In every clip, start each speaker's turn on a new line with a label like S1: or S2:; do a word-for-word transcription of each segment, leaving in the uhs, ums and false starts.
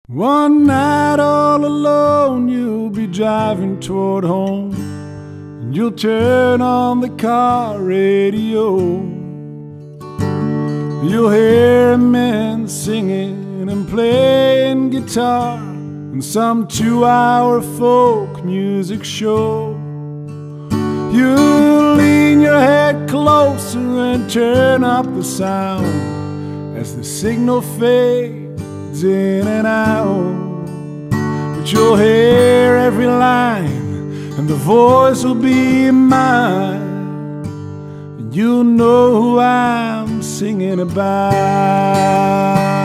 S1: One night all alone, you'll be driving toward home, and you'll turn on the car radio. You'll hear men singing and playing guitar in some two-hour folk music show. You'll lean your head closer and turn up the sound as the signal fades in and out. But you'll hear every line and the voice will be mine, and you'll know who I'm singing about.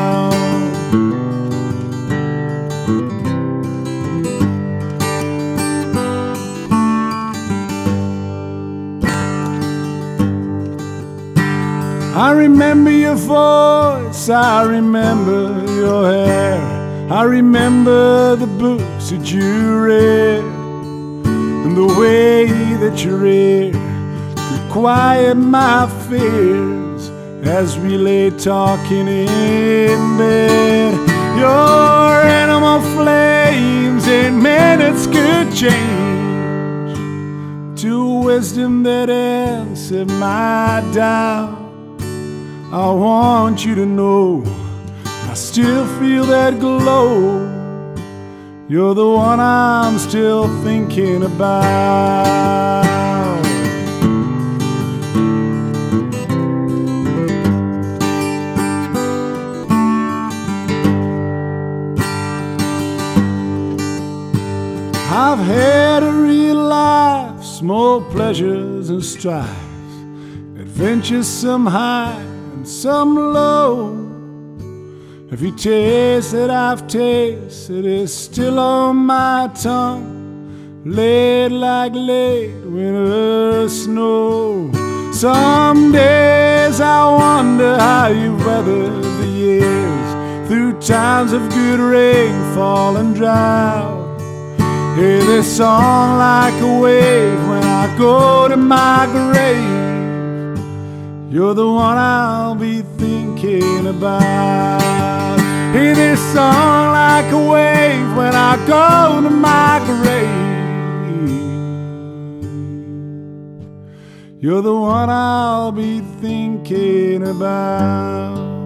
S1: I remember your voice, I remember your hair, I remember the books that you read, and the way that you read could quiet my fears as we lay talking in bed. Your animal flames in minutes could change to wisdom that answered my doubt. I want you to know I still feel that glow. You're the one I'm still thinking about. I've had a real life, small pleasures and strife, adventures some high and some low. Every taste that I've tasted is still on my tongue, laid like late winter snow. Some days I wonder how you've weathered the years through times of good rainfall and drought. Hear this song like a wave when I go to my grave. You're the one I'll be thinking about. Hear this song like a wave when I go to my grave. You're the one I'll be thinking about.